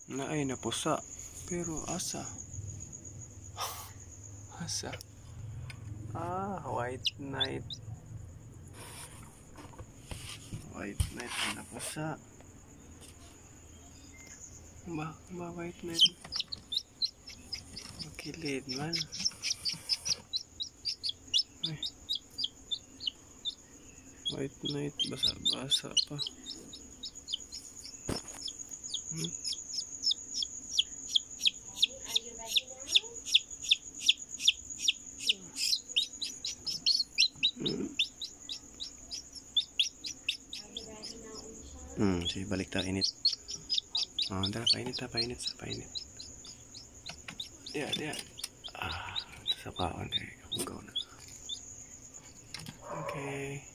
na ay napusa. Pero asa? Asa? White knight. White knight na napusa. Ba white knight? Makilid man. Ay. White knight, basa-basa pa. Sige, balik tayo init. Tara, painit. Dia. Sa paon kayo. Okay.